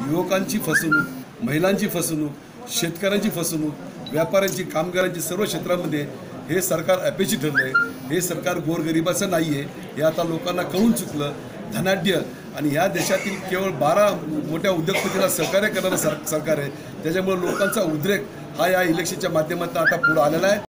युवकांची फसवणूक, महिलांची फसवणूक, शेतकऱ्यांची फसवणूक, व्यापाऱ्यांची, कामगारांची सर्व क्षेत्रामध्ये हे सरकार अपयशी ठरलं आहे. हे सरकार गोरगरिबाचं नाही आहे हे आता लोकांना कळून चुकलं. धनाढ्य आणि ह्या देशातील केवळ 12 मोठ्या उद्योगपतींना सहकार्य करणारं सरकार आहे. त्याच्यामुळे लोकांचा उद्रेक हा या इलेक्शनच्या माध्यमातून आता पुढे आलेला आहे.